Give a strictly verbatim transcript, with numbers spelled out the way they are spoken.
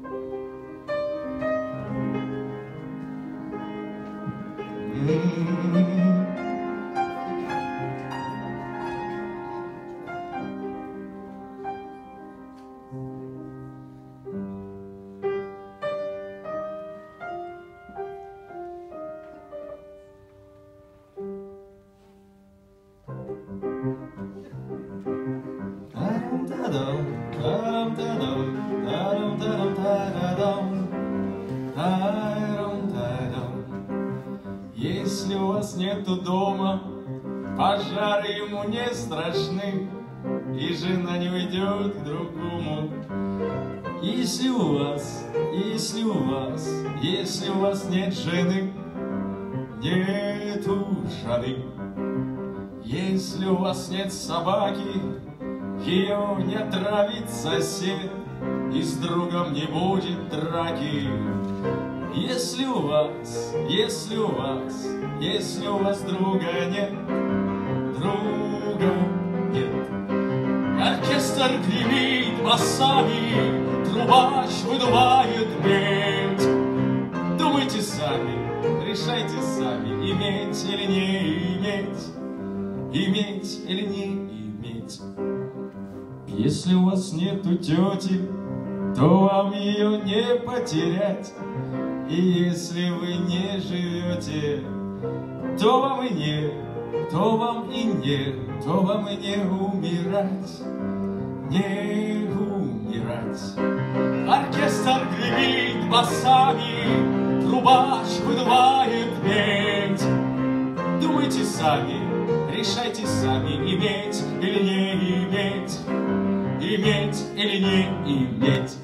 Если у вас нету дома, пожары ему не страшны, и жена не уйдет к другому. Если у вас, если у вас, если у вас нет жены, нету жены. Если у вас нет собаки, ее не отравит сосед, и с другом не будет драки. Если у вас, если у вас, если у вас друга нет, друга нет. Оркестр гремит басами, трубач выдувает медь. Думайте сами, решайте сами, иметь или не иметь, иметь или не иметь. Если у вас нету тети, то вам ее не потерять. И если вы не живете, то вам и не, то вам и не, то вам и не умирать, не умирать. Оркестр гремит басами, трубач выдувает медь. Думайте сами, решайте сами, иметь или не иметь, иметь или не иметь.